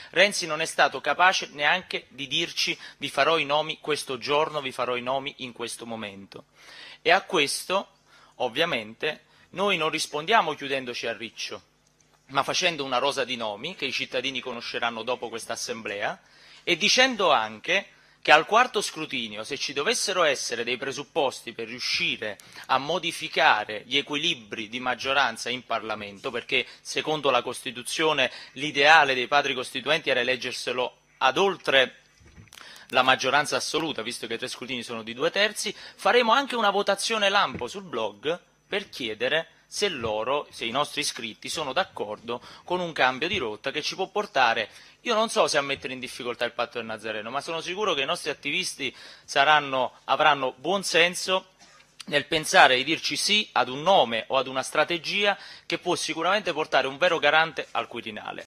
Renzi non è stato capace neanche di dirci vi farò i nomi questo giorno, vi farò i nomi in questo momento. E a questo, ovviamente, noi non rispondiamo chiudendoci a riccio, ma facendo una rosa di nomi che i cittadini conosceranno dopo questa assemblea e dicendo anche che al quarto scrutinio, se ci dovessero essere dei presupposti per riuscire a modificare gli equilibri di maggioranza in Parlamento, perché secondo la Costituzione l'ideale dei padri costituenti era eleggerselo ad oltre la maggioranza assoluta, visto che i 3 scrutini sono di 2/3, faremo anche una votazione lampo sul blog per chiedere se i nostri iscritti sono d'accordo con un cambio di rotta che ci può portare, io non so se a mettere in difficoltà il patto del Nazareno, ma sono sicuro che i nostri attivisti avranno buon senso nel pensare di dirci sì ad un nome o ad una strategia che può sicuramente portare un vero garante al Quirinale.